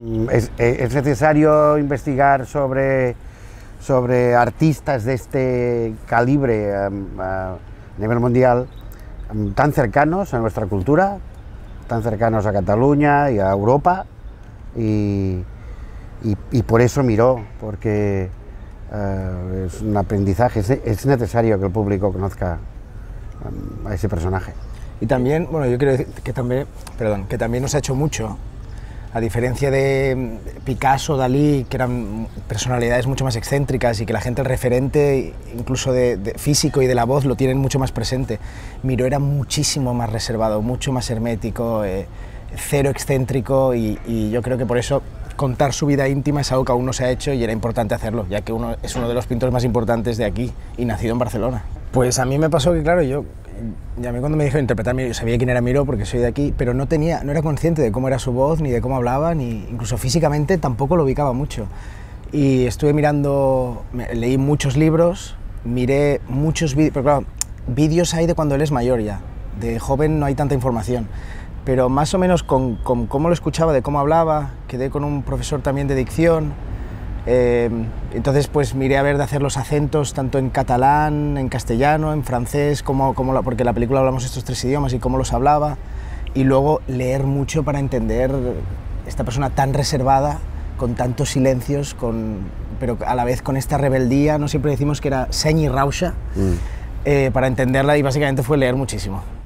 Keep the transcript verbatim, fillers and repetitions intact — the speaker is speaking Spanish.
Es, es necesario investigar sobre, sobre artistas de este calibre um, a nivel mundial, um, tan cercanos a nuestra cultura, tan cercanos a Cataluña y a Europa, y, y, y por eso Miró, porque uh, es un aprendizaje, es, es necesario que el público conozca um, a ese personaje. Y también, bueno, yo quiero decir que también, perdón, que también nos ha hecho mucho. A diferencia de Picasso, Dalí, que eran personalidades mucho más excéntricas y que la gente, el referente, incluso de, de físico y de la voz, lo tienen mucho más presente. Miró era muchísimo más reservado, mucho más hermético, eh, cero excéntrico, y, y yo creo que por eso contar su vida íntima es algo que aún no se ha hecho y era importante hacerlo, ya que uno es uno de los pintores más importantes de aquí y nacido en Barcelona. Pues a mí me pasó que, claro, yo, y a mí cuando me dijeron interpretar Miró, yo sabía quién era Miró porque soy de aquí, pero no, tenía, no era consciente de cómo era su voz, ni de cómo hablaba, ni incluso físicamente tampoco lo ubicaba mucho. Y estuve mirando, leí muchos libros, miré muchos vídeos, pero claro, vídeos hay de cuando él es mayor ya, de joven no hay tanta información, pero más o menos con, con cómo lo escuchaba, de cómo hablaba, quedé con un profesor también de dicción. Eh, entonces pues miré a ver de hacer los acentos tanto en catalán, en castellano, en francés, como, como la, porque en la película hablamos estos tres idiomas y cómo los hablaba, y luego leer mucho para entender esta persona tan reservada, con tantos silencios, con, pero a la vez con esta rebeldía, no siempre decimos que era seny i rauxa, mm. eh, para entenderla, y básicamente fue leer muchísimo.